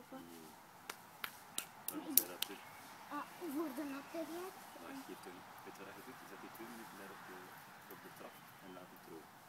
lopen. Waarom zei dat terug? Voor de natte reactie. Maar geef toch, weet je wat je doet? Je zet die 2 minuten daar op de trap en laat het droog.